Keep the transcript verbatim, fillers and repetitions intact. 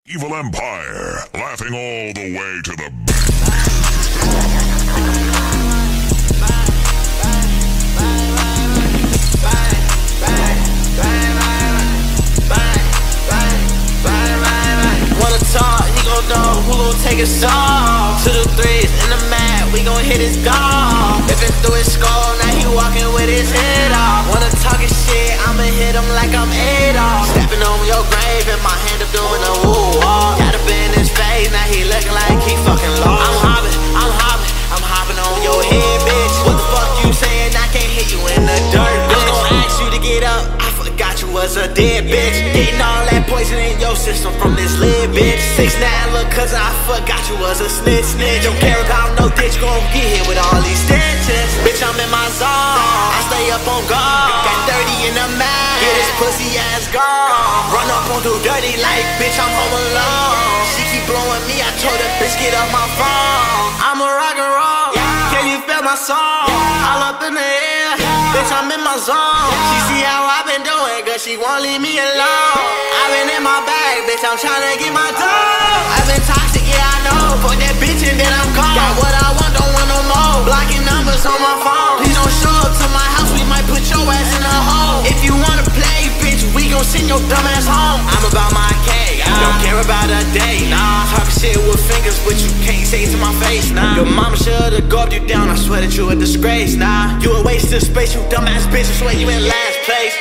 Evil Empire, laughing all the way to the Wanna talk, he gon' know who gon' take us off. To the threes in the mat, we gon' hit his goal. Rippin' through his skull, now he walking with his head off. Wanna talk his shit, I'ma hit him like I'm Adolf. Stepping on your grave and my hand up doing a woo walk. Got up in his face, now he looking like he fucking lost. I'm hopping, I'm hopping, I'm hopping on your head, bitch. What the fuck you saying? I can't hit you in the dirt, bitch. I'm gon' ask you to get up, I forgot you was a dead bitch. Getting all that poison in your system from this lid, bitch. six nine, look, cause I forgot you was a snitch, snitch. Don't care about no ditch, gon' get hit with all these stitches. Bitch, I'm in my zone, I stay up on guard. Got thirty in the mag, get his pussy ass gone. Run up on do dirty like, bitch, I'm home alone. She keep blowing me, I told her, bitch, get off my phone. I'm a rock and roll, can you feel my song? All up in the air, bitch, I'm in my zone. She see how I been doing, cause she won't leave me alone. I been in my bag, bitch, I'm tryna get my dough. I been toxic, yeah, I know. Fuck that bitch and then I'm gone. Got what I want, don't want no more. Blocking numbers on my phone. Please don't show up to my house, we might put your ass in a hole. If you wanna play, bitch, we gon' send your dumb ass home. I'm about my cake, I don't care about a day, nah. Talking shit with fingers, but you can't say it to my face, nah. Your mama should've garbed you down, I swear that you a disgrace, nah. You a waste of space, you dumbass bitch, I swear you in last place.